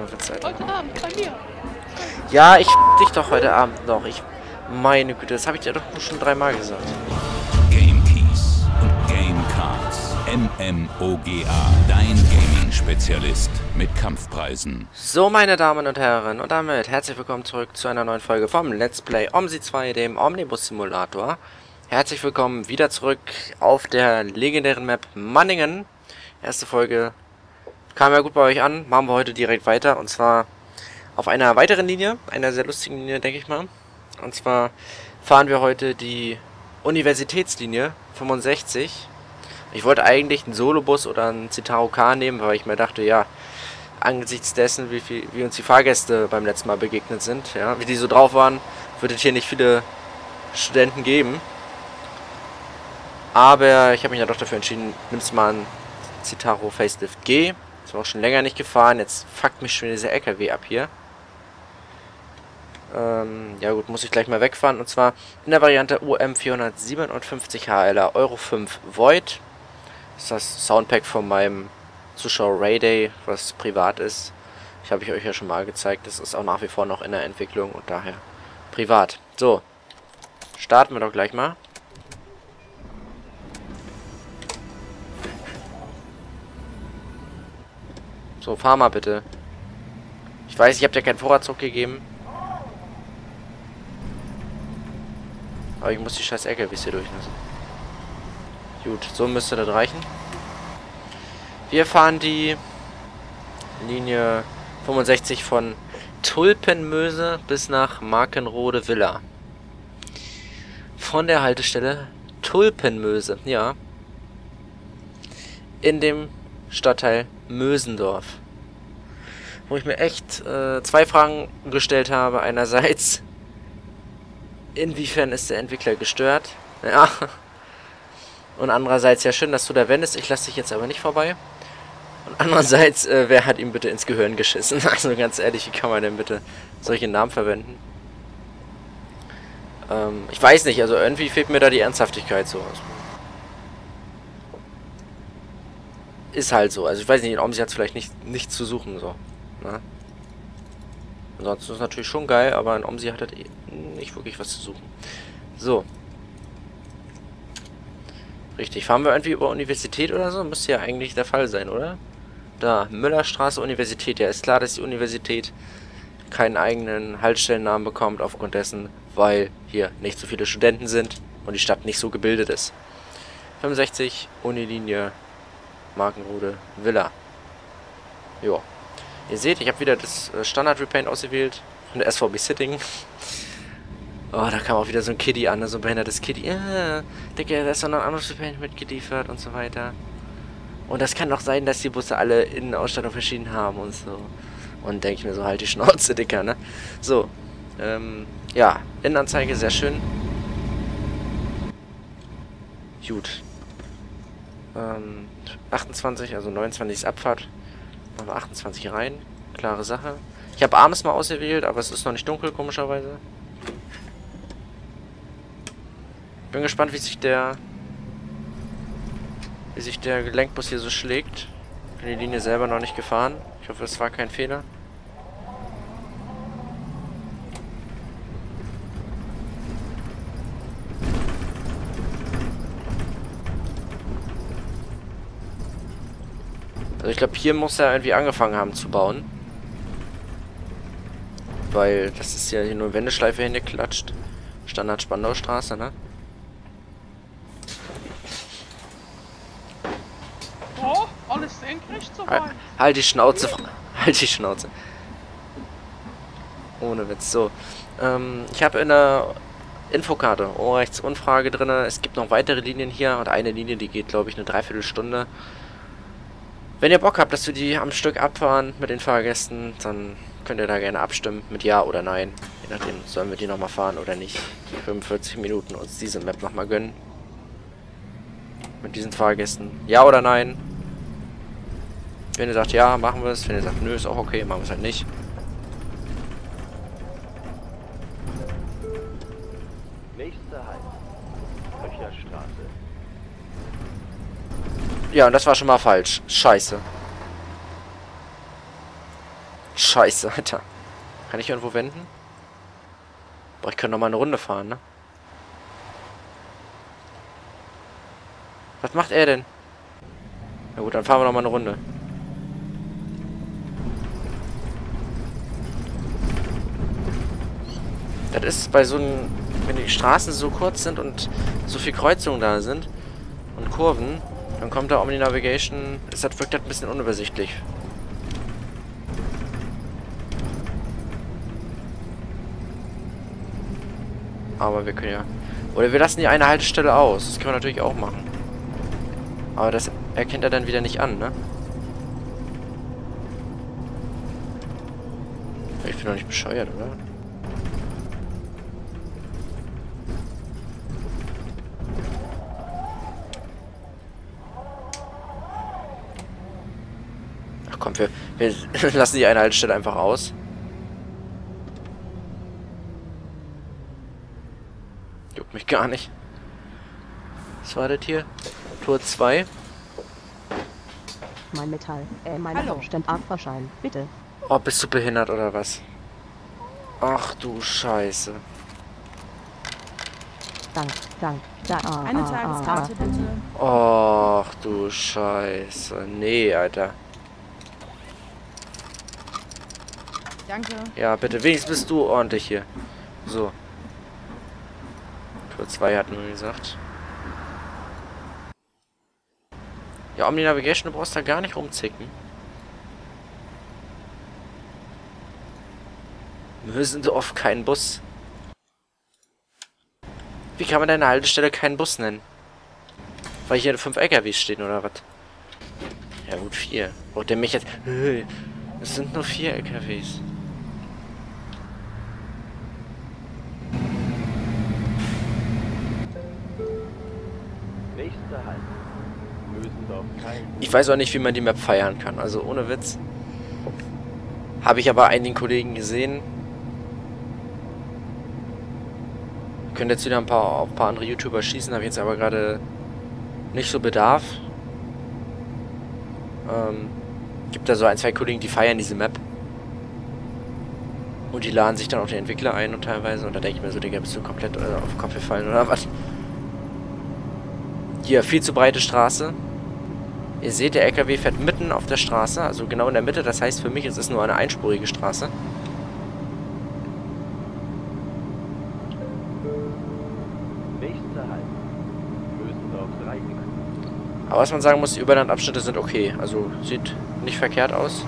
Zeit. Heute Abend bei mir. Ja, ich dich doch heute Abend noch. Meine Güte, das habe ich dir doch schon 3-mal gesagt. Game Keys und Game Cards. MMOGA, dein Gaming-Spezialist mit Kampfpreisen. So, meine Damen und Herren, und damit herzlich willkommen zurück zu einer neuen Folge vom Let's Play OMSI 2, dem Omnibus Simulator. Herzlich willkommen wieder zurück auf der legendären Map Manningen. Erste Folge kam ja gut bei euch an, machen wir heute direkt weiter, und zwar auf einer weiteren Linie, einer sehr lustigen Linie, denke ich mal. Und zwar fahren wir heute die Universitätslinie 65. Ich wollte eigentlich einen Solobus oder einen Citaro K nehmen, weil ich mir dachte, ja, angesichts dessen, wie uns die Fahrgäste beim letzten Mal begegnet sind, ja, wie die so drauf waren, würde es hier nicht viele Studenten geben. Aber ich habe mich ja doch dafür entschieden, nimmst mal einen Citaro Facelift G. Ist auch schon länger nicht gefahren, jetzt fuckt mich schon dieser LKW ab hier. Ja gut, muss ich gleich mal wegfahren, und zwar in der Variante UM 457 HLA Euro 5 Void. Das ist das Soundpack von meinem Zuschauer Rayday, was privat ist. Ich habe euch ja schon mal gezeigt, das ist auch nach wie vor noch in der Entwicklung und daher privat. So, starten wir doch gleich mal. So, fahr mal bitte. Ich weiß, ich habe dir keinen Vorratsdruck gegeben. Aber ich muss die scheiß LKWs hier durchlassen. Gut, so müsste das reichen. Wir fahren die Linie 65 von Tulpenmöse bis nach Markenrode Villa. Von der Haltestelle Tulpenmöse, ja. In dem Stadtteil Mösendorf. Wo ich mir echt 2 Fragen gestellt habe. Einerseits, inwiefern ist der Entwickler gestört? Ja. Und andererseits, ja schön, dass du da wendest. Ich lasse dich jetzt aber nicht vorbei. Und andererseits, wer hat ihm bitte ins Gehirn geschissen? Also ganz ehrlich, wie kann man denn bitte solche Namen verwenden? Ich weiß nicht, also irgendwie fehlt mir da die Ernsthaftigkeit so. Ist halt so. Also ich weiß nicht, in OMSI hat es vielleicht nichts zu suchen, so. Na? Ansonsten ist es natürlich schon geil, aber in OMSI hat es nicht wirklich was zu suchen. So. Richtig, fahren wir irgendwie über Universität oder so? Müsste ja eigentlich der Fall sein, oder? Da, Müllerstraße, Universität. Ja, ist klar, dass die Universität keinen eigenen Haltstellennamen bekommt, aufgrund dessen, weil hier nicht so viele Studenten sind und die Stadt nicht so gebildet ist. 65, Unilinie, Markenrode Villa. Jo. Ihr seht, ich habe wieder das Standard Repaint ausgewählt von der SVB Sitting. Oh, da kam auch wieder so ein Kiddie an, so ein behindertes Kiddie. Ja, Digga, da ist doch noch ein anderes Repaint mitgeliefert und so weiter. Und das kann doch sein, dass die Busse alle Innenausstattung verschieden haben und so. Und denke ich mir so, halt die Schnauze, Dicker, ne? So, ja, Innenanzeige, sehr schön. Gut. 28, also 29 ist Abfahrt. Machen wir 28 rein. Klare Sache. Ich habe abends mal ausgewählt, aber es ist noch nicht dunkel, komischerweise. Bin gespannt, wie sich der Gelenkbus hier so schlägt. Bin die Linie selber noch nicht gefahren. Ich hoffe, es war kein Fehler. Also ich glaube, hier muss er irgendwie angefangen haben zu bauen. Weil das ist ja hier nur Wendeschleife hingeklatscht. Standard Spandaustraße, ne? Oh, alles senkrecht soweit. Halt die Schnauze. Halt die Schnauze. Ohne Witz. So. Ich habe in der Infokarte Ohrrechtsunfrage drin. Es gibt noch weitere Linien hier. Und eine Linie, die geht, glaube ich, eine Dreiviertelstunde. Wenn ihr Bock habt, dass wir die am Stück abfahren mit den Fahrgästen, dann könnt ihr da gerne abstimmen mit Ja oder Nein. Je nachdem, sollen wir die nochmal fahren oder nicht. 45 Minuten uns diese Map nochmal gönnen. Mit diesen Fahrgästen. Ja oder Nein? Wenn ihr sagt Ja, machen wir es. Wenn ihr sagt Nö, ist auch okay, machen wir es halt nicht. Nächster Halt. Köcherstraße. Ja, und das war schon mal falsch. Scheiße. Scheiße, Alter. Kann ich irgendwo wenden? Boah, ich könnte noch mal eine Runde fahren, ne? Was macht er denn? Na gut, dann fahren wir noch mal eine Runde. Das ist bei so einem... Wenn die Straßen so kurz sind und so viel Kreuzungen da sind und Kurven, dann kommt da Omni Navigation... wirkt das ein bisschen unübersichtlich. Aber wir können ja... Oder wir lassen die eine Haltestelle aus. Das können wir natürlich auch machen. Aber das erkennt er dann wieder nicht an, ne? Ich bin doch nicht bescheuert, oder? Ach komm, wir lassen die eine Haltestelle einfach aus. Juckt mich gar nicht. Was war das hier? Tor 2. Mein Metall, mein Hauptstandardverschein, bitte. Oh, bist du behindert oder was? Ach du Scheiße. Dank. Eine Tageskarte bitte. Ach du Scheiße. Nee, Alter. Danke. Ja, bitte. Wenigstens bist du ordentlich hier. So. Tor 2 hatten wir gesagt. Ja, Omni Navigation, du brauchst da gar nicht rumzicken. Wir sind oft kein Bus. Wie kann man deine Haltestelle keinen Bus nennen? Weil hier 5 LKWs stehen oder was? Ja gut, 4. Braucht der mich jetzt... Es sind nur 4 LKWs. Nächster Halt. Mösendorf kein. Ich weiß auch nicht, wie man die Map feiern kann. Also ohne Witz. Habe ich aber einigen Kollegen gesehen. Können jetzt wieder auf ein paar andere YouTuber schießen, habe ich jetzt aber gerade nicht so Bedarf. Gibt da so 1, 2 Kollegen, die feiern diese Map. Und die laden sich dann auch die Entwickler ein und teilweise. Und da denke ich mir so, Digga, bist du komplett auf den Kopf gefallen oder was? Hier, viel zu breite Straße. Ihr seht, der LKW fährt mitten auf der Straße, also genau in der Mitte. Das heißt für mich, es ist nur eine einspurige Straße. Nächster Halt. Mösendorf 3. Aber was man sagen muss, die Überlandabschnitte sind okay. Also sieht nicht verkehrt aus.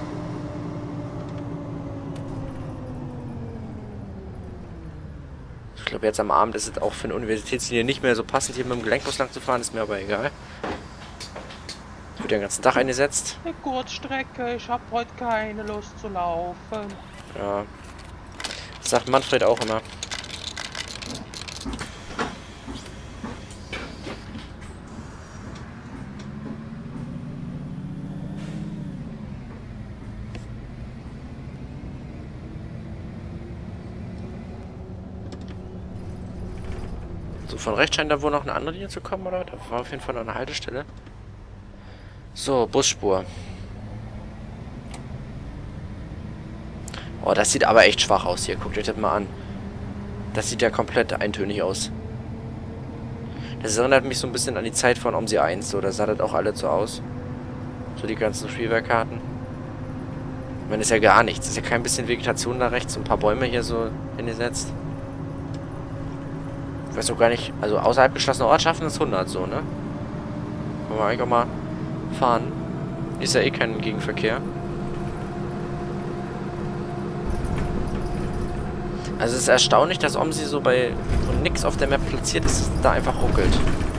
Ich glaube, jetzt am Abend ist es auch für eine Universitätslinie nicht mehr so passend, hier mit dem Gelenkbus lang zu fahren. Ist mir aber egal. Wird den ganzen Tag eingesetzt. Eine Kurzstrecke, ich hab heute keine Lust zu laufen. Ja. Das sagt Manfred auch immer. So, von rechts scheint da wohl noch eine andere Linie zu kommen, oder? Da war auf jeden Fall noch eine Haltestelle. So, Busspur. Oh, das sieht aber echt schwach aus hier. Guckt euch das mal an. Das sieht ja komplett eintönig aus. Das erinnert mich so ein bisschen an die Zeit von OMSI 1. So, da sah das auch alles so aus. So die ganzen Spielwerkkarten. Ich meine, ist ja gar nichts. Ist ja kein bisschen Vegetation da rechts. Ein paar Bäume hier so hingesetzt. Ich weiß auch gar nicht. Also außerhalb geschlossener Ortschaften ist 100 so, ne? Wollen wir eigentlich auch mal fahren. Ist ja eh kein Gegenverkehr. Also es ist erstaunlich, dass OMSI so bei nix auf der Map platziert ist, dass es da einfach ruckelt.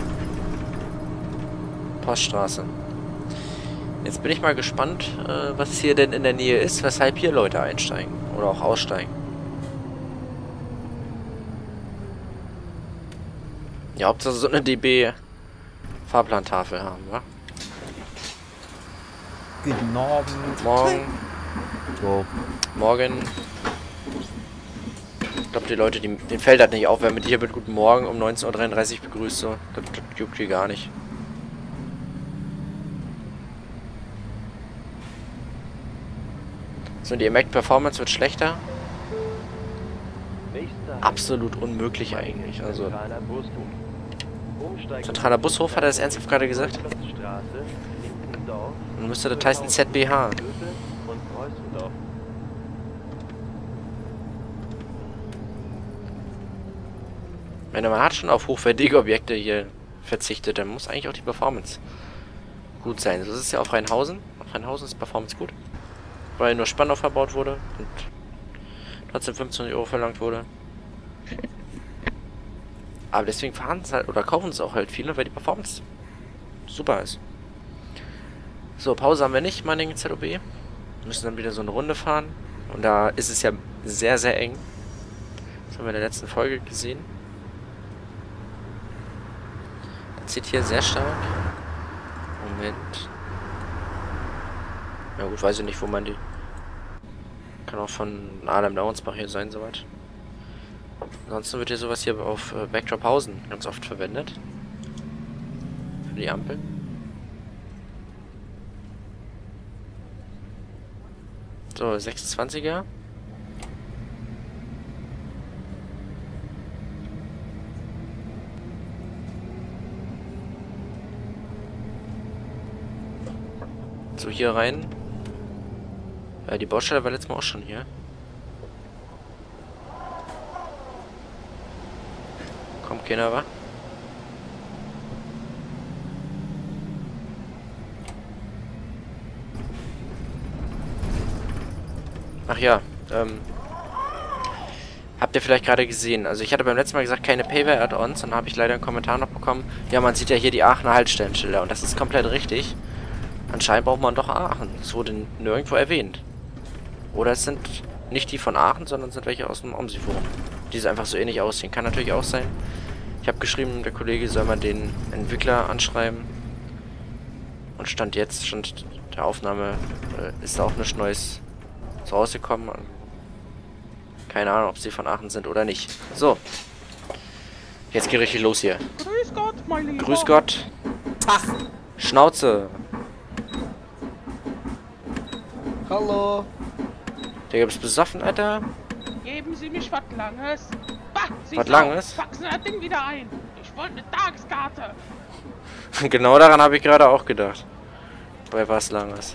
Poststraße. Jetzt bin ich mal gespannt, was hier denn in der Nähe ist, weshalb hier Leute einsteigen oder auch aussteigen. Ja, Hauptsache so eine DB Fahrplantafel haben, wa? Guten Abend. Morgen. So. Morgen. Ich glaube, die Leute, denen fällt das nicht auf, wer mit dir mit Guten Morgen um 19:33 Uhr begrüßt. So. Das juckt die gar nicht. So, die Mac Performance wird schlechter. Nächster Halt. Absolut unmöglich eigentlich. Also, Zentraler Bushof. Umsteigen zentraler Bushof, hat er das ernsthaft gerade gesagt? Straße, Linkendorf, Dann müsste das heißen ZBH. Höfe und Preußendorf. Wenn man hat schon auf hochwertige Objekte hier verzichtet, dann muss eigentlich auch die Performance gut sein. So ist es ja auf Rheinhausen. Auf Rheinhausen ist Performance gut. Weil nur Spannung verbaut wurde und trotzdem 15 € verlangt wurde. Aber deswegen fahren es halt oder kaufen es auch halt viele, weil die Performance super ist. So, Pause haben wir nicht, Manning ZOB. Wir müssen dann wieder so eine Runde fahren. Und da ist es ja sehr, sehr eng. Das haben wir in der letzten Folge gesehen. Das zieht hier sehr stark. Moment. Ja gut, weiß ich nicht, wo man die... Kann auch von Adam-Dauensbach hier sein, soweit. Ansonsten wird hier sowas hier auf Backdrophausen ganz oft verwendet. Für die Ampel. So, 26er. So, hier rein. Ja, die Baustelle war letztes Mal auch schon hier. Kommt keiner, wa? Ach ja, habt ihr vielleicht gerade gesehen. Also ich hatte beim letzten Mal gesagt, keine Payware-Add-ons. Dann habe ich leider einen Kommentar noch bekommen. Ja, man sieht ja hier die Aachener Haltstellenschilder. Und das ist komplett richtig. Anscheinend braucht man doch Aachen. Das wurde nirgendwo erwähnt. Oder es sind nicht die von Aachen, sondern sind welche aus dem OMSI-Forum. Die so einfach so ähnlich aussehen. Kann natürlich auch sein. Ich habe geschrieben, der Kollege soll mal den Entwickler anschreiben. Und Stand der Aufnahme, ist da auch nichts Neues so rausgekommen. Keine Ahnung, ob sie von Aachen sind oder nicht. So. Jetzt geht richtig los hier. Grüß Gott, mein Lieber. Grüß Gott. Tag. Schnauze. Hallo. Digga, bist du besoffen, Alter? Geben Sie mich was Langes. Bah, Sie Was Sau, Langes? Faxen das Ding wieder ein. Ich wollte eine Tageskarte. Genau daran habe ich gerade auch gedacht. Bei was Langes.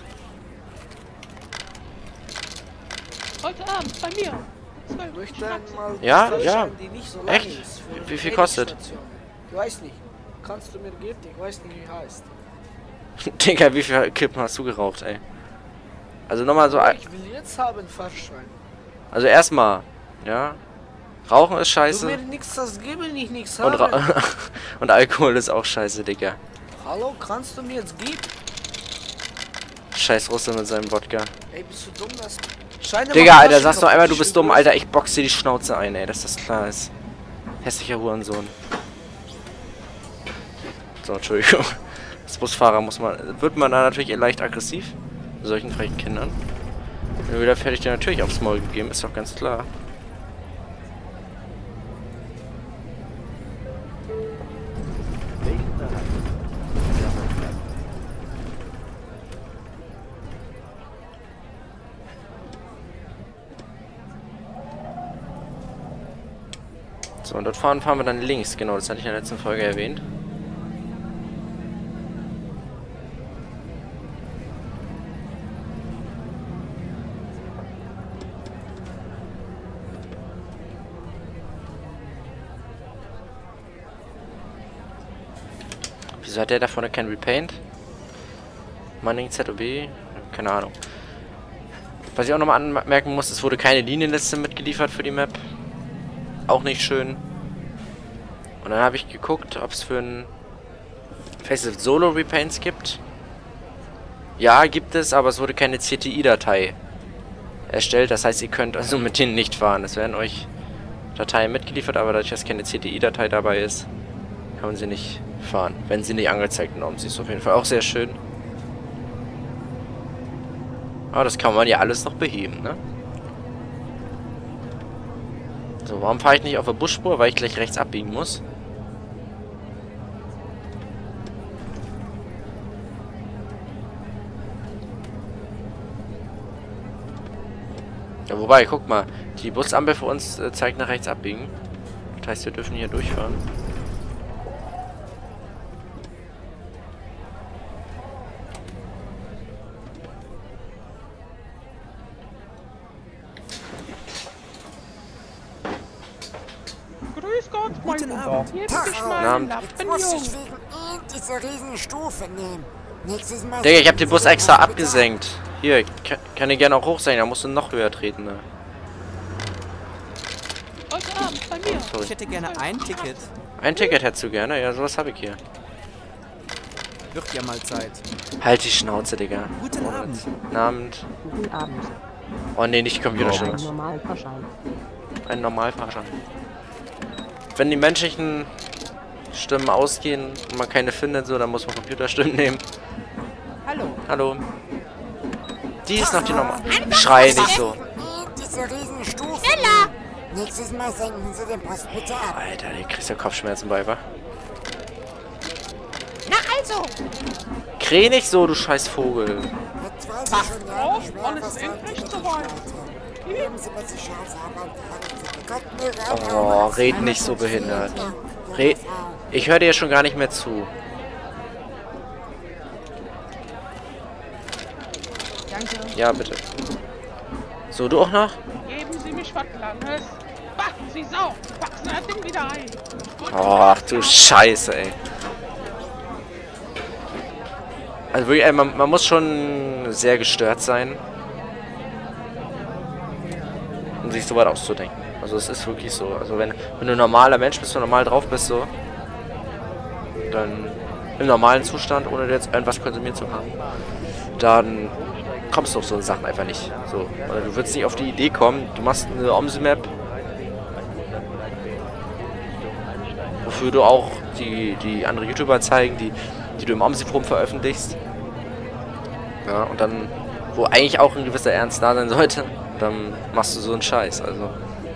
Heute Abend bei mir. 12 Möchte Schnapsen. mal Ja, Flasche, ja. die nicht so lang Echt? ist, für Wie viel die kostet? Station. Ich weiß nicht. Kannst du mir geben? Ich weiß nicht, wie heißt. Digga, wie viel Kippen hast du geraucht, ey? Also nochmal so... Ich will jetzt haben Fahrschein. Also erstmal, ja. Rauchen ist Du scheiße. mir nichts das geben, ich nichts Und, haben. und Alkohol ist auch scheiße, Digga. Hallo, kannst du mir jetzt geben? Scheiß Russe mit seinem Wodka. Ey, bist du dumm, das... Scheine Digga, mal Alter, Flasche sagst du kaputt, einmal, du ich bist will dumm, grüßen. Alter. Ich box dir die Schnauze ein, ey, dass das klar ist. Hässlicher Hurensohn. So, Entschuldigung. Als Busfahrer wird man da natürlich leicht aggressiv. Bei solchen frechen Kindern. Wenn du wieder fertig dir natürlich aufs Maul gegeben, ist doch ganz klar. Nächster Halt. So, und dort fahren wir dann links. Genau, das hatte ich in der letzten Folge erwähnt. Wieso hat der da vorne kein Repaint? Manning ZOB? Keine Ahnung. Was ich auch nochmal anmerken muss, es wurde keine Linienliste mitgeliefert für die Map. Auch nicht schön. Und dann habe ich geguckt, ob es für ein Facelift Solo Repaints gibt. Ja, gibt es, aber es wurde keine CTI-Datei erstellt. Das heißt, ihr könnt also mit denen nicht fahren. Es werden euch Dateien mitgeliefert, aber dadurch, dass keine CTI-Datei dabei ist, kann man sie nicht fahren. Wenn sie nicht angezeigt haben. Sie ist auf jeden Fall auch sehr schön. Aber das kann man ja alles noch beheben, ne? So, warum fahre ich nicht auf der Busspur? Weil ich gleich rechts abbiegen muss. Ja, wobei, guck mal. Die Busampel für uns zeigt nach rechts abbiegen. Das heißt, wir dürfen hier durchfahren. Grüß Gott, mein Guten Lieber. Abend. Hier Tag, bin ich Guten mal Abend. Jetzt muss ich Lappenjung. wegen dieser riesen Stufe nehmen. Nächstes Mal... Digga, ich hab den Bus extra abgesenkt. Hier, kann ich gerne auch hoch sein, da musst du noch höher treten, ne? Heute Abend bei mir. Sorry. Ich hätte gerne ein Ticket. Ein Ticket hättest du gerne? Ja, sowas habe ich hier. Wird ja mal Zeit. Halt die Schnauze, Digga. Guten Abend. Guten Abend. Guten Abend. Oh ne, nicht Ein Computerstimme. Normalfahrschein. Ein Normalfahrschein. Wenn die menschlichen Stimmen ausgehen und man keine findet, so, dann muss man Computerstimmen nehmen. Hallo. Hallo. Die ist noch die normal. Schrei nicht so. Diese riesen Stufe nehmen. Nächstes Mal senken Sie den Post bitte ab. Alter, die kriegst ja Kopfschmerzen bei, wa? Na also. Kräh nicht so, du scheiß Vogel. Jetzt weiß ich schon ja Oh, nicht mehr, alles was endlich heute soweit. Geben Sie mir die Chance, aber Gott mir Oh, red nicht so behindert. Ich höre dir schon gar nicht mehr zu. Danke. Ja, bitte. So, du auch noch? Geben Sie mich was Langes. Bah, Sie Sau. Packen Sie das Ding wieder ein. Oh, ach du Scheiße, ey. Also wirklich, ey, man muss schon sehr gestört sein, um sich so weit auszudenken. Also es ist wirklich so. Also wenn du ein normaler Mensch bist, du normal drauf bist, so, dann im normalen Zustand, ohne jetzt irgendwas konsumiert zu haben, dann kommst du auf so Sachen einfach nicht. So. Oder du würdest nicht auf die Idee kommen, du machst eine OMSI-Map, wofür du auch die andere YouTuber zeigen, die du im OMSI-Forum veröffentlichst. Ja, und dann, wo eigentlich auch ein gewisser Ernst da sein sollte, dann machst du so einen Scheiß, also.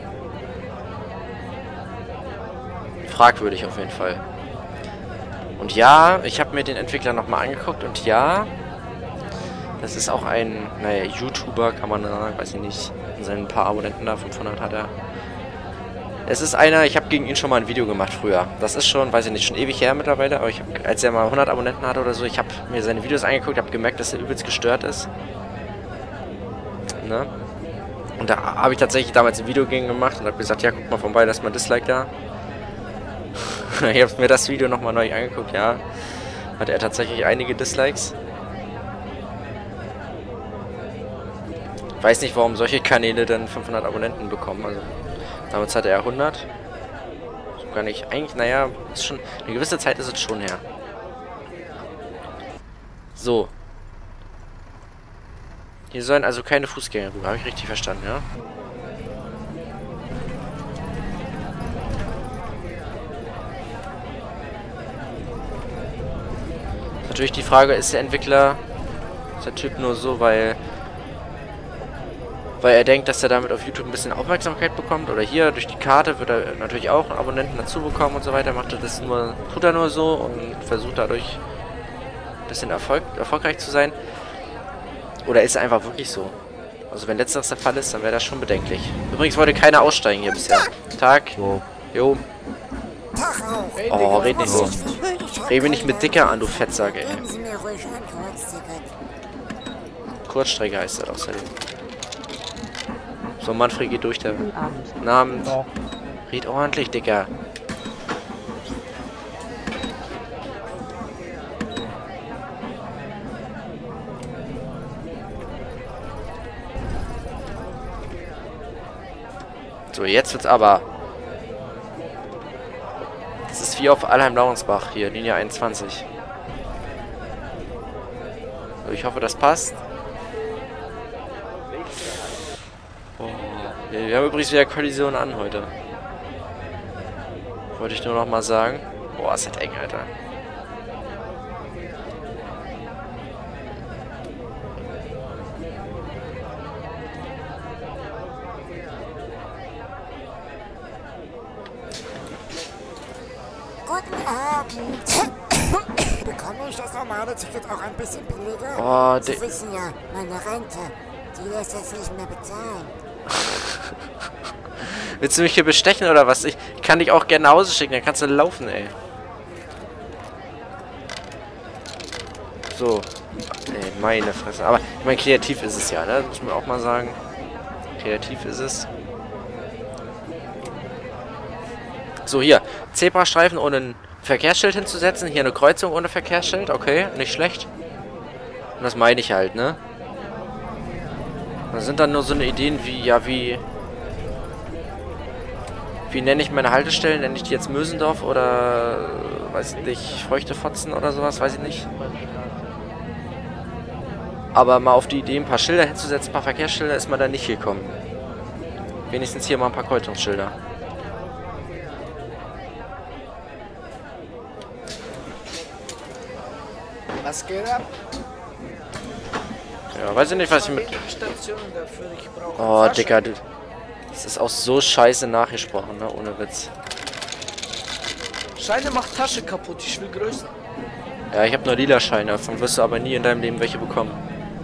Fragwürdig auf jeden Fall. Und ja, ich habe mir den Entwickler nochmal angeguckt und ja, das ist auch ein, naja, YouTuber, kann man sagen, weiß ich nicht, in seinen paar Abonnenten da, 500 hat er. Es ist einer, ich habe gegen ihn schon mal ein Video gemacht früher. Das ist schon, weiß ich nicht, schon ewig her mittlerweile, aber ich hab, als er mal 100 Abonnenten hatte oder so, ich habe mir seine Videos angeguckt, habe gemerkt, dass er übelst gestört ist. Ne? Und da habe ich tatsächlich damals ein Video gegen gemacht und habe gesagt, ja, guck mal vorbei, lass mal Dislike da. Ich habe mir das Video nochmal neu angeguckt, ja. Hatte er tatsächlich einige Dislikes. Weiß nicht, warum solche Kanäle dann 500 Abonnenten bekommen, also damals hatte er 100. Gar nicht, eigentlich, naja, ist schon, eine gewisse Zeit ist es schon her. So. Hier sollen also keine Fußgänger rüber, habe ich richtig verstanden, ja? Natürlich die Frage, ist der Entwickler, ist der Typ nur so, weil er denkt, dass er damit auf YouTube ein bisschen Aufmerksamkeit bekommt, oder hier durch die Karte wird er natürlich auch Abonnenten dazu bekommen und so weiter, tut er nur so und versucht dadurch ein bisschen erfolgreich zu sein, oder ist er einfach wirklich so? Also wenn letzteres der Fall ist, dann wäre das schon bedenklich. Übrigens wollte keiner aussteigen hier bisher. Tag. Jo. Oh, red nicht so. Red mich nicht mit Dicker an, du Fettsack, ey. Geben Sie mir ruhig ein Kurzticket. Kurzstrecke heißt das außerdem. So, Manfred geht durch, der Guten Abend. Abend. Red ordentlich, Dicker. So, jetzt wird's aber. Das ist wie auf Allheim-Laurensbach hier, Linie 21. So, ich hoffe, das passt. Oh, wir haben übrigens wieder Kollision an heute. Wollte ich nur noch mal sagen. Boah, ist halt eng, Alter. Guten Abend. Bekomme ich das normale Ticket auch ein bisschen billiger? Oh, Sie wissen ja, meine Rente, die lässt das nicht mehr bezahlen. Willst du mich hier bestechen oder was? Ich kann dich auch gerne nach Hause schicken, dann kannst du laufen, ey. So. Ey, meine Fresse. Aber, ich meine, kreativ ist es ja, ne? Das muss man auch mal sagen. Kreativ ist es. So, hier. Zebrastreifen ohne ein Verkehrsschild hinzusetzen. Hier eine Kreuzung ohne Verkehrsschild. Okay, nicht schlecht. Und das meine ich halt, ne? Das sind dann nur so eine Ideen wie, ja, wie nenne ich meine Haltestellen? Nenne ich die jetzt Mösendorf oder, weiß ich nicht, Feuchtefotzen oder sowas? Weiß ich nicht. Aber mal auf die Idee, ein paar Schilder hinzusetzen, ein paar Verkehrsschilder, ist man da nicht gekommen. Wenigstens hier mal ein paar Kreuzungsschilder. Was geht ab? Ja, weiß ich nicht, was ich mit... Oh, Digga, du... Das ist auch so scheiße nachgesprochen, ne? Ohne Witz. Scheine macht Tasche kaputt, ich will größer. Ja, ich habe nur lila Scheine, davon wirst du aber nie in deinem Leben welche bekommen.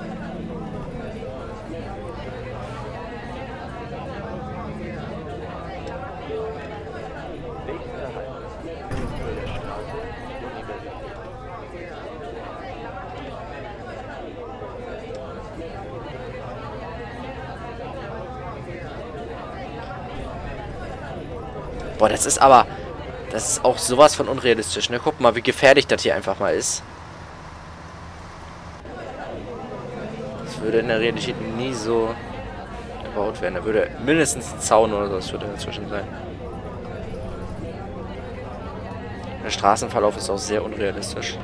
Nächster Halt. Müllerstraße, Universität. Boah, das ist aber... Das ist auch sowas von unrealistisch, ne? Guck mal, wie gefährlich das hier einfach mal ist. Das würde in der Realität nie so gebaut werden. Da würde mindestens ein Zaun oder sowas würde dazwischen sein. Der Straßenverlauf ist auch sehr unrealistisch.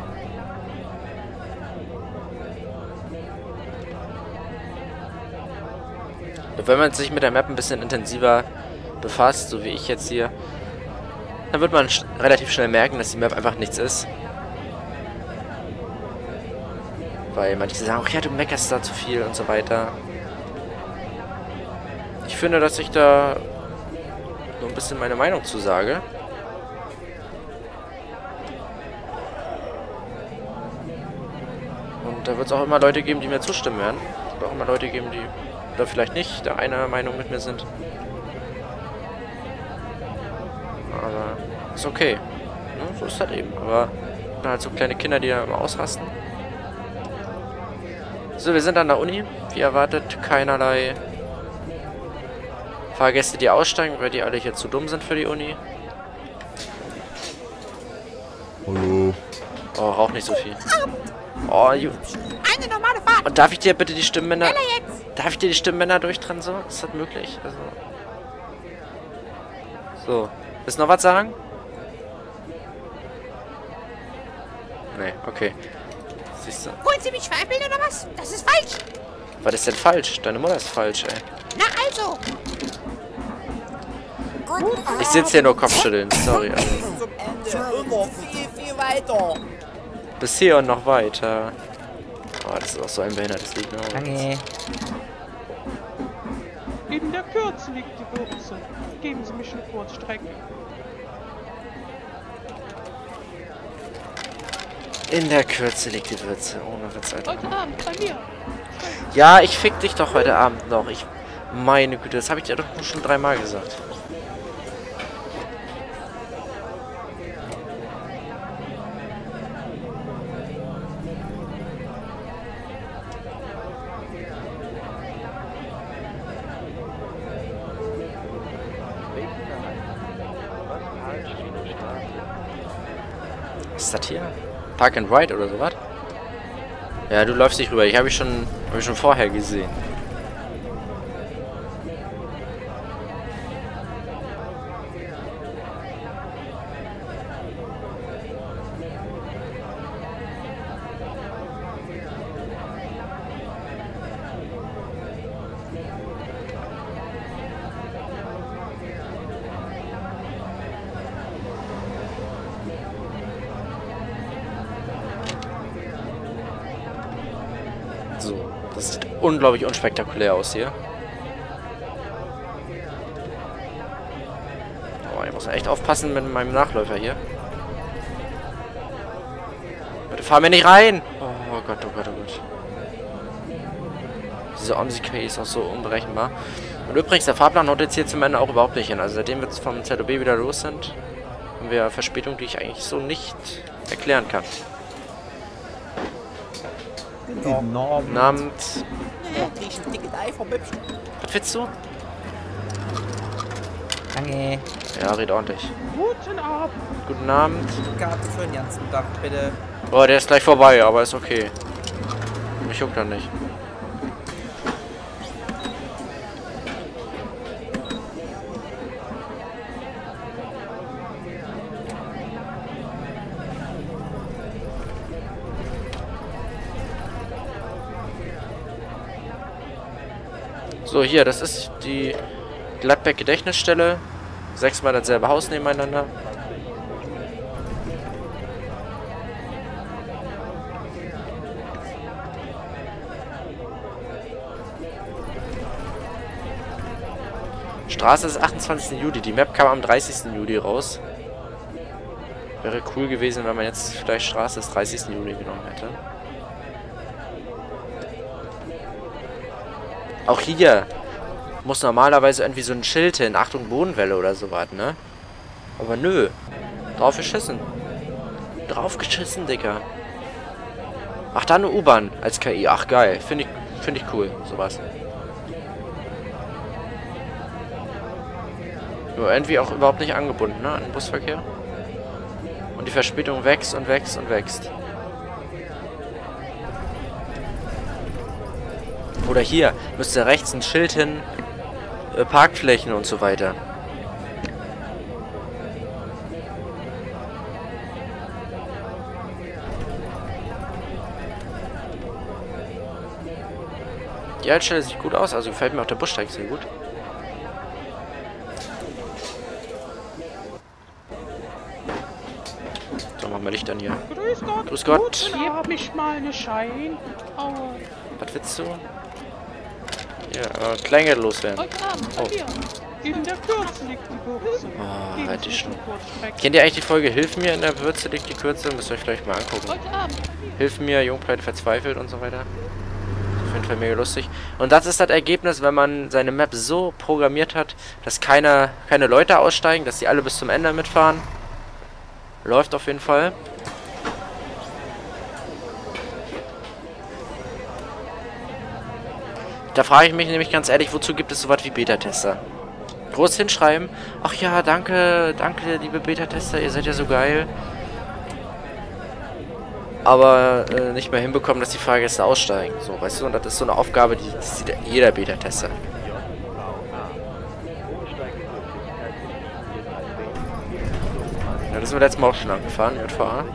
Und wenn man sich mit der Map ein bisschen intensiver befasst, so wie ich jetzt hier, dann wird man relativ schnell merken, dass die Map einfach nichts ist. Weil manche sagen, ach ja, du meckerst da zu viel und so weiter. Ich finde, dass ich da so ein bisschen meine Meinung zu sage. Und da wird es auch immer Leute geben, die mir zustimmen werden. Und auch immer Leute geben, die da vielleicht nicht der einer Meinung mit mir sind. Aber ist okay. Ne? So ist das eben. Aber sind halt so kleine Kinder, die da immer ausrasten. So, wir sind an der Uni. Wie erwartet, keinerlei Fahrgäste, die aussteigen, weil die alle hier zu dumm sind für die Uni. Hallo. Oh, rauch nicht so viel. Oh, Eine normale Fahrt. und darf ich dir bitte die Stimmbänder... Schneller jetzt. Darf ich dir die Stimmbänder durchtrennen so? Ist das möglich? Also... So. Willst du noch was sagen? Nee, okay. Siehst du. Wollen Sie mich veräppeln oder was? Das ist falsch. Was ist denn falsch? Deine Mutter ist falsch, ey. Na also. Ich sitze hier nur Kopfschütteln. Sorry, also. Zum Ende. Und noch viel, viel weiter. Bis hier und noch weiter. Oh, das ist auch so ein behindertes Lied, ne? Danke. In der Kürze liegt die Würze. Geben Sie mich eine Kurzstrecke. In der Kürze liegt die Würze. Ohne Witz, Alter. Heute Abend bei mir. Ja, ich fick dich doch heute Abend noch. Meine Güte, das habe ich dir doch schon 3-mal gesagt. Nächster Halt. Westfalen-Straße. Was ist das hier? Park and Ride oder sowas? Ja, du läufst nicht rüber. Hab ich schon vorher gesehen. So, das sieht unglaublich unspektakulär aus hier. Oh, ich muss echt aufpassen mit meinem Nachläufer hier. Bitte fahr mir nicht rein! Oh Gott, oh Gott, oh Gott. Diese OMSI-KI ist auch so unberechenbar. Und übrigens, der Fahrplan haut jetzt hier zum Ende auch überhaupt nicht hin. Also seitdem wir jetzt vom ZOB wieder los sind, haben wir Verspätung, die ich eigentlich so nicht erklären kann. Guten Abend. Was willst du? Danke. Ja, red ordentlich. Guten Abend. Guten Abend. Karte für den ganzen Tag, bitte. Oh, der ist gleich vorbei, aber ist okay. Mich juckt dann nicht. So, hier, das ist die Gladbeck-Gedächtnisstelle. 6-mal dasselbe Haus nebeneinander. Straße ist 28. Juli. Die Map kam am 30. Juli raus. Wäre cool gewesen, wenn man jetzt vielleicht Straße des 30. Juli genommen hätte. Auch hier muss normalerweise irgendwie so ein Schild hin. Achtung, Bodenwelle oder sowas, ne? Aber nö. Drauf geschissen. Drauf geschissen, Dicker. Ach, da eine U-Bahn als KI. Ach, geil. Finde ich cool, sowas. Nur irgendwie auch überhaupt nicht angebunden, ne? An den Busverkehr. Und die Verspätung wächst und wächst und wächst. Oder hier müsste rechts ein Schild hin, Parkflächen und so weiter. Die Haltestelle sieht gut aus, also gefällt mir auch der Bussteig sehr gut. So, machen wir Licht an hier. Grüß Gott. Grüß Gott. Gib mich mal eine Schein. Was willst du? Ja, Kleingeld loswerden. Heute Abend, hier. In der Kürze liegt die Würze. Oh, halt die Schnur. Kennt ihr eigentlich die Folge Hilf mir, in der Würze liegt die Kürze? Müsst ihr euch vielleicht mal angucken. Heute Abend. Hilf mir, Jungblut verzweifelt und so weiter. Auf jeden Fall mega lustig. Und das ist das Ergebnis, wenn man seine Map so programmiert hat, dass keine Leute aussteigen, dass die alle bis zum Ende mitfahren. Läuft auf jeden Fall. Da frage ich mich nämlich ganz ehrlich, wozu gibt es sowas wie Beta-Tester? Groß hinschreiben, ach ja, danke, liebe Beta-Tester, ihr seid ja so geil. Aber nicht mehr hinbekommen, dass die Fahrgäste aussteigen. So, weißt du, und das ist so eine Aufgabe, die sieht jeder Beta-Tester. Ja, das sind wir letztes Mal auch schon angefahren, JVA.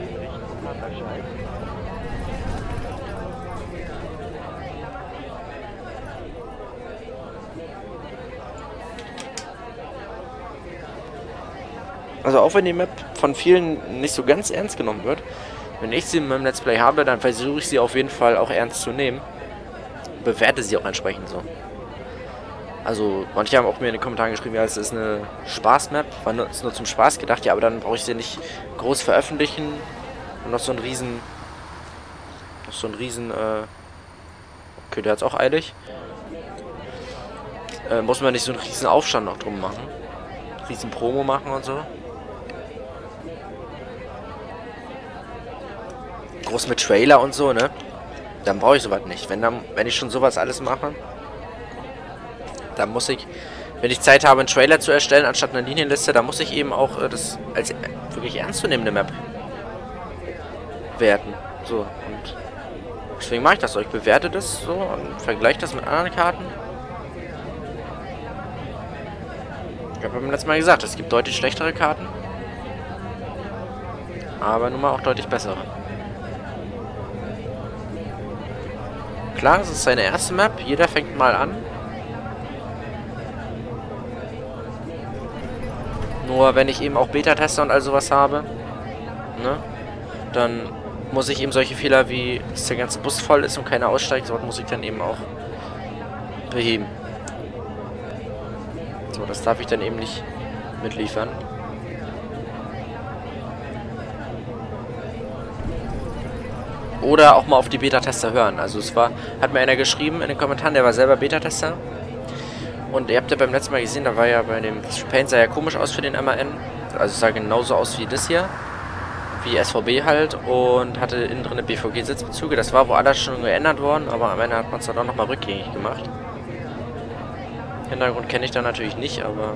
Also auch wenn die Map von vielen nicht so ganz ernst genommen wird, wenn ich sie in meinem Let's Play habe, dann versuche ich sie auf jeden Fall auch ernst zu nehmen. Bewerte sie auch entsprechend so. Also manche haben auch mir in den Kommentaren geschrieben, ja, es ist eine Spaß-Map, ist nur zum Spaß gedacht, ja, aber dann brauche ich sie nicht groß veröffentlichen und noch so ein riesen, okay, der hat's auch eilig. Muss man nicht so einen riesen Aufstand noch drum machen. Riesen Promo machen und so. Groß mit Trailer und so, ne? Dann brauche ich sowas nicht. Wenn ich schon sowas alles mache, dann muss ich, wenn ich Zeit habe, einen Trailer zu erstellen, anstatt eine Linienliste, dann muss ich eben auch das als wirklich ernstzunehmende Map werten. So, und deswegen mache ich das so. Ich bewerte das so und vergleiche das mit anderen Karten. Ich habe beim letzten Mal gesagt, es gibt deutlich schlechtere Karten. Aber nun mal auch deutlich bessere. Klar, es ist seine erste Map. Jeder fängt mal an. Nur wenn ich eben auch Beta-Tester und all sowas habe, ne, dann muss ich eben solche Fehler wie, dass der ganze Bus voll ist und keiner aussteigt, sowas muss ich dann eben auch beheben. So, das darf ich dann eben nicht mitliefern. Oder auch mal auf die Beta-Tester hören. Also es hat mir einer geschrieben in den Kommentaren, der war selber Beta-Tester. Und ihr habt ja beim letzten Mal gesehen, da war ja bei dem Paint sah ja komisch aus für den MAN. Also es sah genauso aus wie das hier. Wie SVB halt. Und hatte innen drin BVG-Sitzbezüge. Das war wohl alles schon geändert worden, aber am Ende hat man es dann auch nochmal rückgängig gemacht. Hintergrund kenne ich da natürlich nicht, aber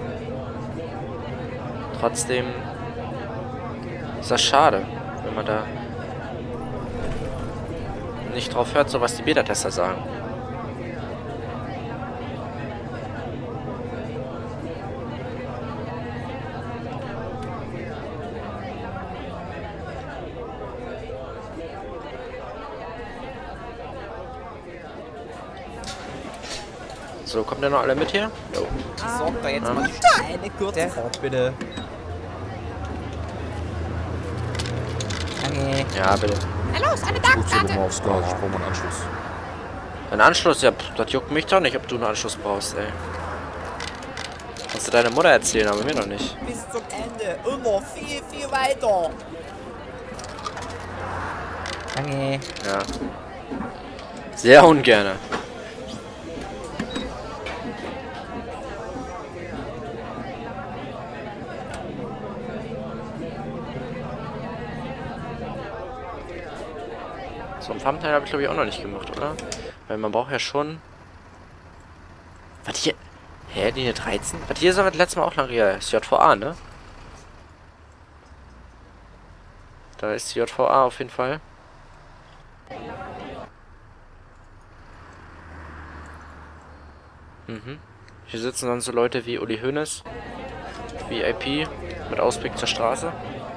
trotzdem ist das schade, wenn man da nicht drauf hört, so was die Beta-Tester sagen. So, kommt ihr noch alle mit hier? Jo. Sorgt da jetzt mal eine kurze Fahrt, bitte. Danke. Ja, bitte. Na los, eine Dampfkarte! Aufs Gas, ich brauche mal einen Anschluss. Ein Anschluss? Ja, das juckt mich doch nicht, ob du einen Anschluss brauchst, ey. Kannst du deiner Mutter erzählen, aber mir noch nicht. Bis zum Ende und noch viel, viel weiter. Danke. Ja. Sehr ungerne. So ein Thumbnail habe ich glaube ich auch noch nicht gemacht, oder? Weil man braucht ja schon... Was hier... Hä, Linie 13? Was hier ist aber das letzte Mal auch lang hier? Ist JVA, ne? Da ist die JVA auf jeden Fall. Mhm. Hier sitzen dann so Leute wie Uli Hoeneß, VIP, mit Ausblick zur Straße.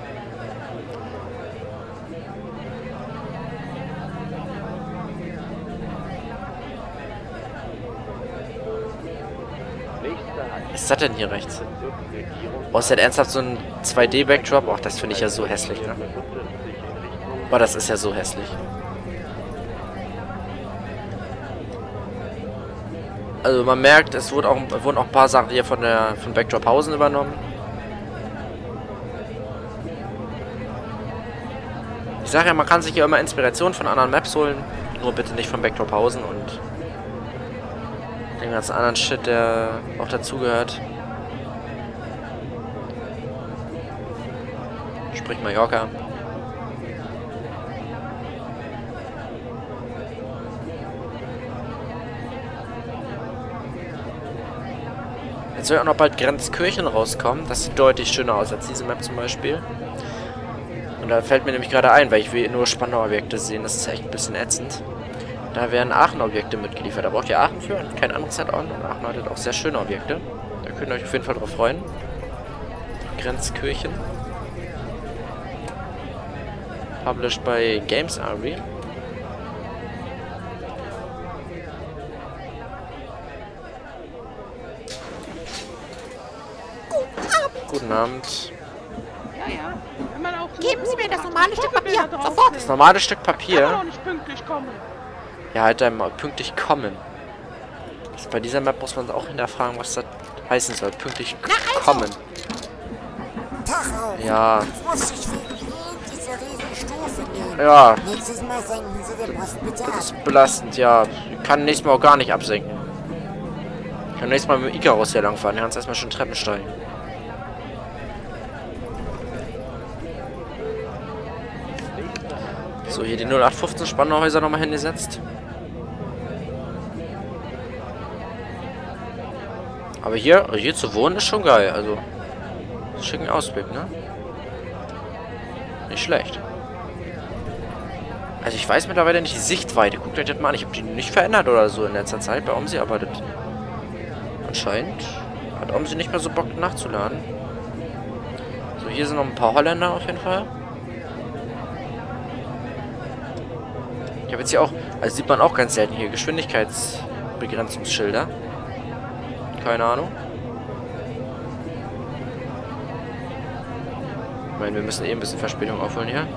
Was ist das denn hier rechts? Oh, ist das ernsthaft so ein 2D-Backdrop? Oh, das finde ich ja so hässlich, ne? Boah, das ist ja so hässlich. Also man merkt, es wurden auch ein paar Sachen hier von Backdrop Hausen übernommen. Ich sage ja, man kann sich hier immer Inspiration von anderen Maps holen. Nur bitte nicht von Backdrop Hausen und den ganzen anderen Shit, der auch dazugehört. Sprich Mallorca. Jetzt soll auch noch bald Grenzkirchen rauskommen. Das sieht deutlich schöner aus als diese Map zum Beispiel. Und da fällt mir nämlich gerade ein, weil ich will nur spannende Objekte sehen. Das ist echt ein bisschen ätzend. Da werden Aachen-Objekte mitgeliefert. Da braucht ihr Aachen für und kein anderes Add-on. Und Aachen hat auch sehr schöne Objekte. Da könnt ihr euch auf jeden Fall drauf freuen. Grenzkirchen. Published bei Games Army. Guten Abend. Ja, ja. Wenn man auch Geben Sie mir das normale Stück Papier. Sofort. Das normale Stück Kann Papier? man auch nicht pünktlich kommen. Ja, halt einmal pünktlich kommen. Bei dieser Map muss man auch hinterfragen, was das heißen soll. Pünktlich kommen. Ja. Ja. Nächstes Mal senken Sie den Post bitte ab. Das ist belastend, ja. Ich kann nächstes Mal auch gar nicht absenken. Ich kann nächstes Mal mit dem Icarus hier langfahren. Du kannst erstmal schon Treppen steigen. So, hier die 0815 Spannerhäuser nochmal hingesetzt. Aber hier zu wohnen ist schon geil. Also, schicken Ausblick, ne? Nicht schlecht. Also ich weiß mittlerweile nicht die Sichtweite. Guckt euch das mal an. Ich habe die nicht verändert oder so in letzter Zeit bei OMSI, aber das anscheinend hat OMSI nicht mehr so Bock nachzuladen. So, hier sind noch ein paar Holländer auf jeden Fall. Ich habe jetzt hier auch, also sieht man auch ganz selten hier, Geschwindigkeitsbegrenzungsschilder. Keine Ahnung. Ich meine, wir müssen eh ein bisschen Verspätung aufholen hier.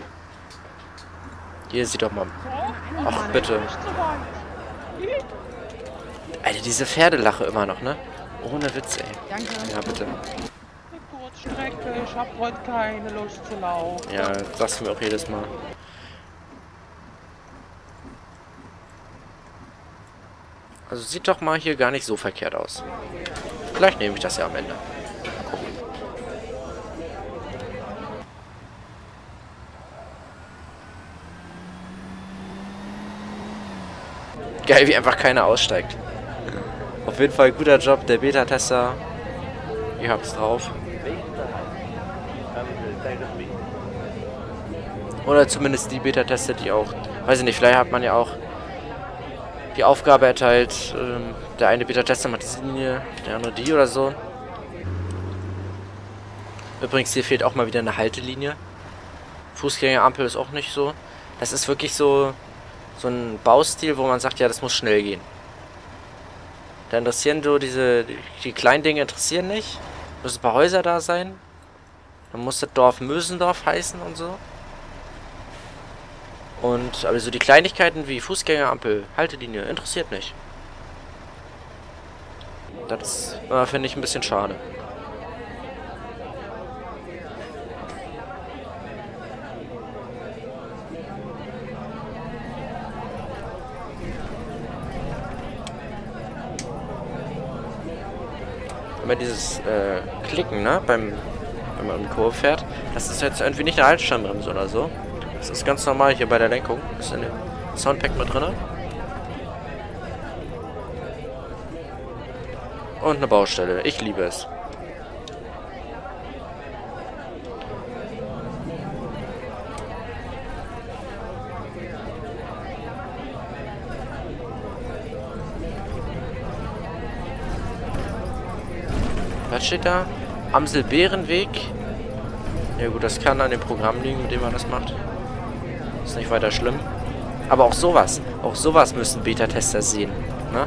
Hier sieht doch mal. Ach, bitte. Alter, diese Pferdelache immer noch, ne? Ohne Witz, ey. Danke. Ja, bitte. Eine Kurzstrecke, ich hab heute keine Lust zu laufen. Ja, das sagst du mir auch jedes Mal. Also sieht doch mal hier gar nicht so verkehrt aus. Vielleicht nehme ich das ja am Ende. Mal gucken. Geil, wie einfach keiner aussteigt. Auf jeden Fall guter Job, der Beta-Tester. Ihr habt's drauf. Oder zumindest die Beta-Tester, die auch... Weiß ich nicht, vielleicht hat man ja auch die Aufgabe erteilt. Der eine Beta-Tester macht diese Linie, der andere die oder so. Übrigens, hier fehlt auch mal wieder eine Haltelinie. Fußgängerampel ist auch nicht so. Das ist wirklich so ein Baustil, wo man sagt, ja, das muss schnell gehen. Da interessieren so die kleinen Dinge interessieren nicht. Müssen ein paar Häuser da sein. Dann muss das Dorf Mösendorf heißen und so. Und aber so die Kleinigkeiten wie Fußgängerampel, Haltelinie, interessiert nicht. Das finde ich ein bisschen schade. Immer dieses Klicken, ne, wenn man im Kurve fährt, das ist jetzt irgendwie nicht eine Haltestellenbremse oder so. Das ist ganz normal hier bei der Lenkung. Ist in dem Soundpack mit drin. Und eine Baustelle. Ich liebe es. Was steht da? Amsel-Bärenweg. Ja gut, das kann an dem Programm liegen, mit dem man das macht. Ist nicht weiter schlimm. Aber auch sowas müssen Beta-Tester sehen, ne?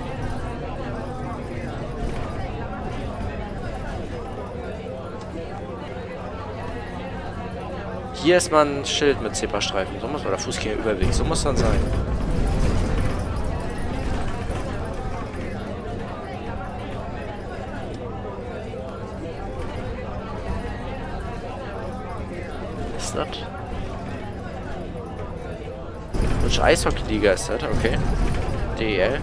Hier ist mal ein Schild mit Zebrastreifen. So muss man, oder Fußgängerüberweg. So muss dann sein. Was ist das? Deutsche Eishockey-Liga ist das, okay. DEL.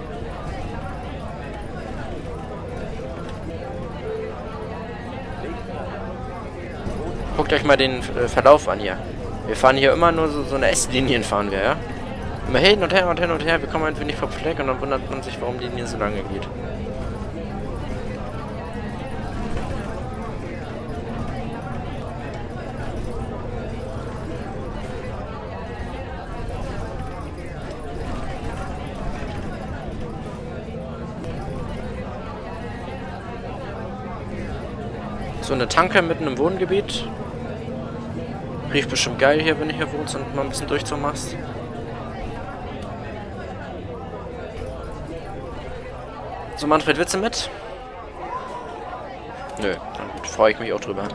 Guckt euch mal den Verlauf an hier. Wir fahren hier immer nur so eine S-Linien fahren wir, ja? Immer hin und her und hin und her. Wir kommen einfach nicht vom Fleck und dann wundert man sich, warum die Linie so lange geht. So eine Tanke mitten im Wohngebiet. Riecht bestimmt geil hier, wenn du hier wohnst und mal ein bisschen Durchzug machst. So, Manfred, willst du mit? Nö, dann freue ich mich auch drüber.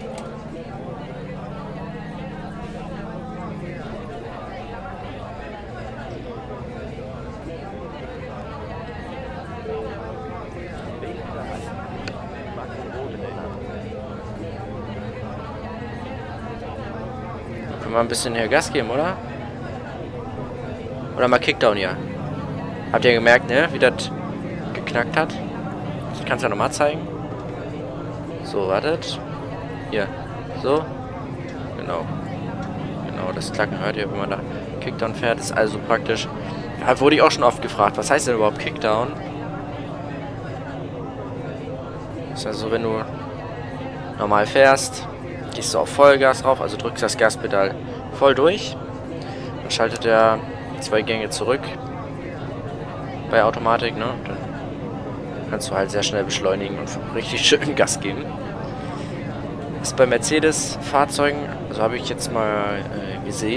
Mal ein bisschen hier Gas geben, oder? Oder mal Kickdown hier. Habt ihr gemerkt, ne? Wie das geknackt hat? Ich kann es ja nochmal zeigen. So, wartet. Hier. So. Genau. Genau, das Klacken hört ihr, wenn man da Kickdown fährt. Ist also praktisch. Da wurde ich auch schon oft gefragt, was heißt denn überhaupt Kickdown? Ist also, wenn du normal fährst, gehst du auf Vollgas drauf, also drückst das Gaspedal voll durch. Dann schaltet er 2 Gänge zurück bei Automatik, ne? Dann kannst du halt sehr schnell beschleunigen und richtig schön Gas geben. Das ist bei Mercedes-Fahrzeugen, also habe ich jetzt mal gesehen,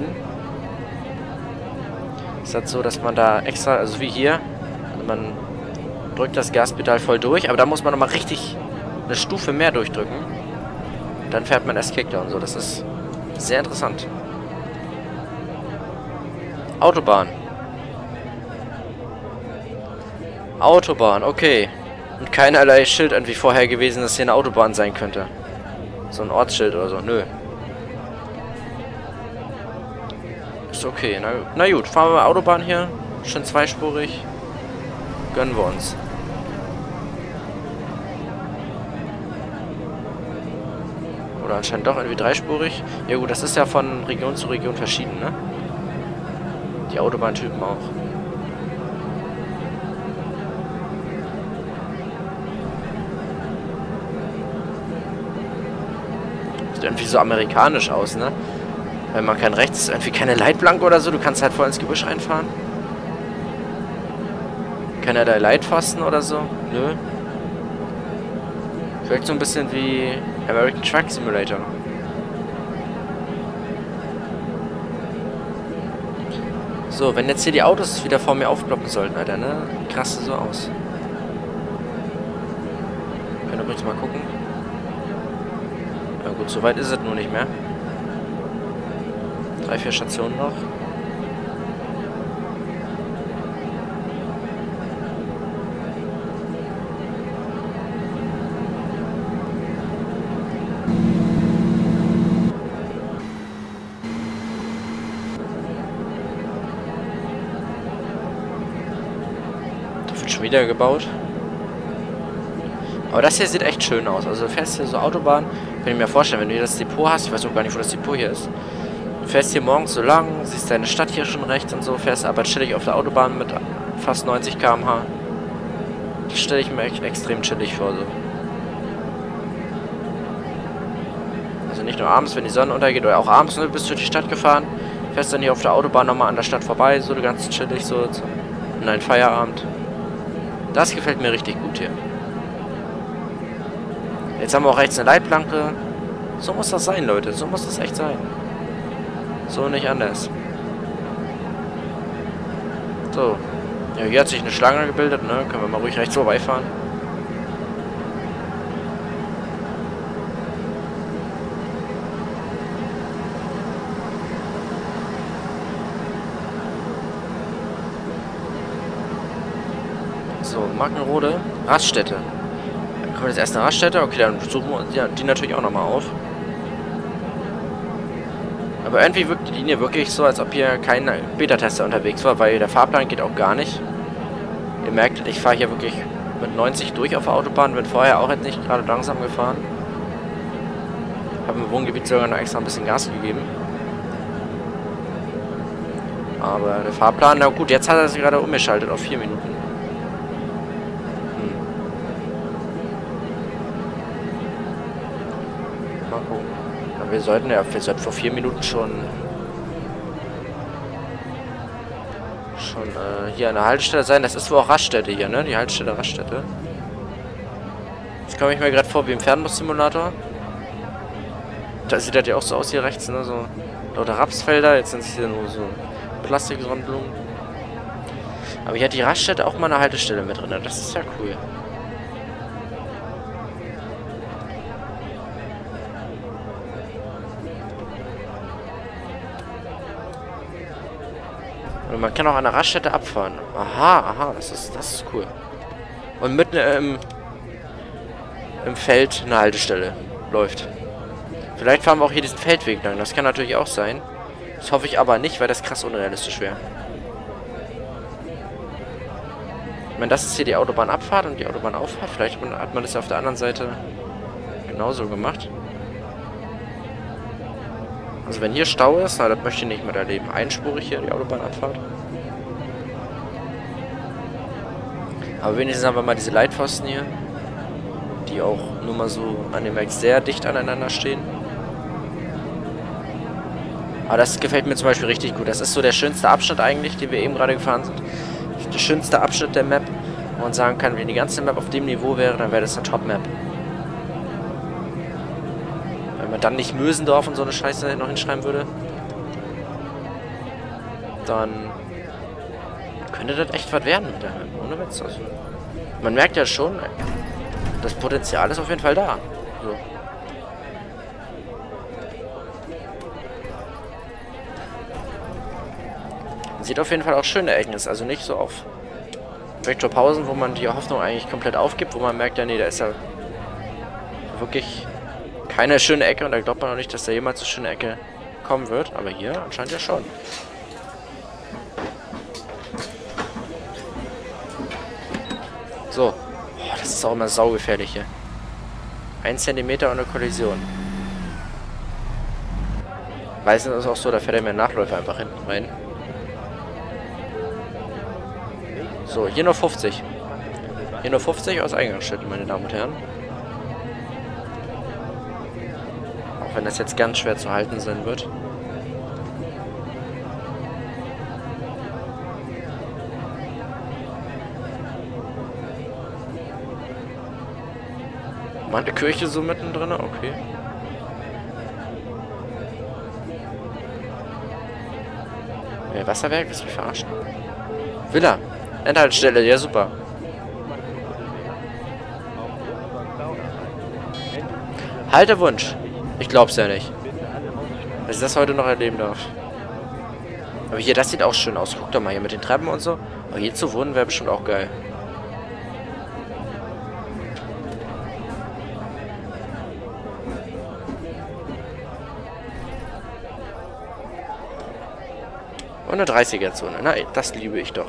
ist das so, dass man da extra, also wie hier, also man drückt das Gaspedal voll durch, aber da muss man nochmal richtig eine Stufe mehr durchdrücken. Dann fährt man erst Kickdown. So, das ist sehr interessant. Autobahn. Autobahn, okay. Und keinerlei Schild irgendwie vorher gewesen, dass hier eine Autobahn sein könnte. So ein Ortsschild oder so, nö. Ist okay, na gut, fahren wir Autobahn hier. Schön zweispurig. Gönnen wir uns. Oder anscheinend doch irgendwie dreispurig. Ja gut, das ist ja von Region zu Region verschieden, ne? Die Autobahntypen auch. Sieht irgendwie so amerikanisch aus, ne? Wenn man kein rechts ist, irgendwie keine Leitplanke oder so. Du kannst halt voll ins Gebüsch reinfahren. Keinerlei Leitpfosten oder so. Nö. Vielleicht so ein bisschen wie American Truck Simulator. So, wenn jetzt hier die Autos wieder vor mir aufploppen sollten, Alter, ne? Krass so aus. Können übrigens mal gucken. Na gut, so weit ist es nur nicht mehr. 3, 4 Stationen noch. Da wird schon wieder gebaut. Aber das hier sieht echt schön aus. Also du fährst hier so Autobahn, kann ich mir vorstellen, wenn du hier das Depot hast, ich weiß auch gar nicht, wo das Depot hier ist. Du fährst hier morgens so lang, siehst deine Stadt hier schon rechts und so, fährst aber chillig auf der Autobahn mit fast 90 km/h. Das stelle ich mir echt extrem chillig vor, so. Also nicht nur abends, wenn die Sonne untergeht, oder auch abends, ne, bist du durch die Stadt gefahren, fährst dann hier auf der Autobahn nochmal an der Stadt vorbei, so ganz chillig, so in einen Feierabend. Das gefällt mir richtig gut hier. Jetzt haben wir auch rechts eine Leitplanke. So muss das sein, Leute. So muss das echt sein. So nicht anders. So. Ja, hier hat sich eine Schlange gebildet, ne? Können wir mal ruhig rechts vorbeifahren. So, Markenrode. Raststätte. Kommt jetzt erst eine Raststätte? Okay, dann suchen wir die natürlich auch nochmal auf. Aber irgendwie wirkt die Linie wirklich so, als ob hier kein Beta-Tester unterwegs war, weil der Fahrplan geht auch gar nicht. Ihr merkt, ich fahre hier wirklich mit 90 durch auf der Autobahn, bin vorher auch jetzt nicht gerade langsam gefahren. Habe im Wohngebiet sogar noch extra ein bisschen Gas gegeben. Aber der Fahrplan, na gut, jetzt hat er sich gerade umgeschaltet auf 4 Minuten. Wir sollten vor 4 Minuten schon hier an der Haltestelle sein. Das ist wohl auch Raststätte hier, ne? Die Haltestelle Raststätte. Jetzt komme ich mir gerade vor wie im Fernbus-Simulator. Da sieht das ja auch so aus hier rechts, ne? So lauter Rapsfelder. Jetzt sind es hier nur so Plastik-Sonnenblumen. Aber hier hat die Raststätte auch mal eine Haltestelle mit drin. Das ist ja cool. Und man kann auch an der Raststätte abfahren. Aha, das ist cool. Und mitten im Feld eine Haltestelle läuft. Vielleicht fahren wir auch hier diesen Feldweg lang. Das kann natürlich auch sein. Das hoffe ich aber nicht, weil das krass unrealistisch wäre. Ich meine, das ist hier die Autobahnabfahrt und die Autobahnauffahrt. Vielleicht hat man das auf der anderen Seite genauso gemacht. Also wenn hier Stau ist, na, das möchte ich nicht mehr erleben. Einspurig hier die Autobahnabfahrt. Aber wenigstens haben wir mal diese Leitpfosten hier, die auch nur mal so an dem Weg sehr dicht aneinander stehen. Aber das gefällt mir zum Beispiel richtig gut. Das ist so der schönste Abschnitt eigentlich, den wir eben gerade gefahren sind. Der schönste Abschnitt der Map, wo man sagen kann, wenn die ganze Map auf dem Niveau wäre, dann wäre das eine Top-Map. Wenn man dann nicht Mösendorf und so eine Scheiße noch hinschreiben würde, dann könnte das echt was werden mit der Map, ohne Witz. Also, man merkt ja schon, das Potenzial ist auf jeden Fall da. So. Man sieht auf jeden Fall auch schöne Ecken, ist also nicht so auf Vektorpausen, wo man die Hoffnung eigentlich komplett aufgibt, wo man merkt, ja nee, da ist ja wirklich keine schöne Ecke und da glaubt man auch nicht, dass da jemals eine schöne Ecke kommen wird. Aber hier anscheinend ja schon. So. Oh, das ist auch immer saugefährlich hier. 1 Zentimeter ohne Kollision. Meistens ist es auch so, da fährt er mir Nachläufer einfach hinten rein. So, hier nur 50. Hier nur 50 aus Eingangsschritten, meine Damen und Herren. Auch wenn das jetzt ganz schwer zu halten sein wird. Meine Kirche so mittendrin, okay. Wasserwerk, willst du mich verarschen? Villa. Endhaltestelle, ja super. Haltewunsch. Ich glaub's ja nicht. Dass ich das heute noch erleben darf. Aber hier, das sieht auch schön aus. Guck doch mal hier mit den Treppen und so. Aber hier zu wohnen wäre bestimmt auch geil. Und eine 30er-Zone. Na, das liebe ich doch.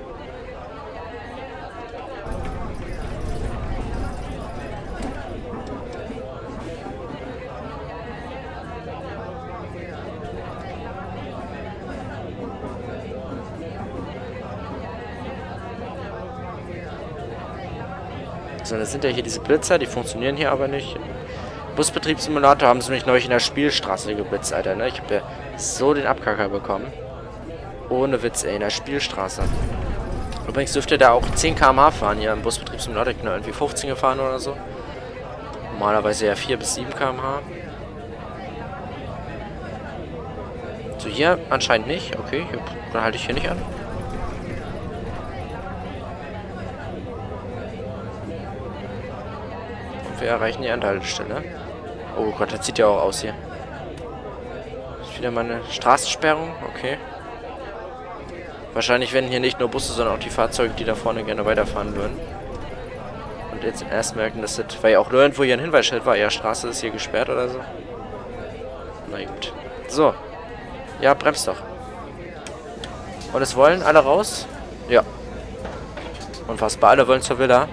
So, das sind ja hier diese Blitzer, die funktionieren hier aber nicht. Busbetriebssimulator haben sie mich neulich in der Spielstraße geblitzt, Alter, ne? Ich habe ja so den Abkacker bekommen. Ohne Witz, ey, in der Spielstraße. Übrigens dürfte da auch 10 km/h fahren hier im Busbetriebssimulator. Ich bin da irgendwie 15 gefahren oder so. Normalerweise ja 4 bis 7 km/h. So, hier anscheinend nicht. Okay, hier, dann halte ich hier nicht an. Und wir erreichen die Endhaltestelle. Oh Gott, das sieht ja auch aus hier. Das ist wieder meine Straßensperrung. Okay. Wahrscheinlich werden hier nicht nur Busse, sondern auch die Fahrzeuge, die da vorne gerne weiterfahren würden. Und jetzt erst merken, dass das, weil ja auch nirgendwo hier ein Hinweisschild war, ja, Straße ist hier gesperrt oder so. Na gut. So. Ja, bremst doch. Und es wollen alle raus? Ja. Unfassbar, alle wollen zur Villa.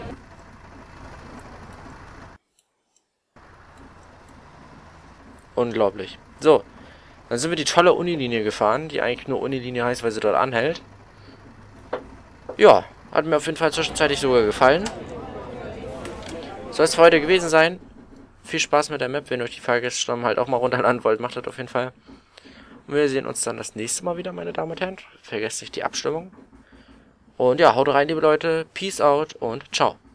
Unglaublich. So. Dann sind wir die tolle Unilinie gefahren, die eigentlich nur Unilinie heißt, weil sie dort anhält. Ja, hat mir auf jeden Fall zwischenzeitlich sogar gefallen. Soll es für heute gewesen sein. Viel Spaß mit der Map, wenn ihr euch die Fahrgäste halt auch mal runterladen wollt, macht das auf jeden Fall. Und wir sehen uns dann das nächste Mal wieder, meine Damen und Herren. Vergesst nicht die Abstimmung. Und ja, haut rein, liebe Leute. Peace out und ciao.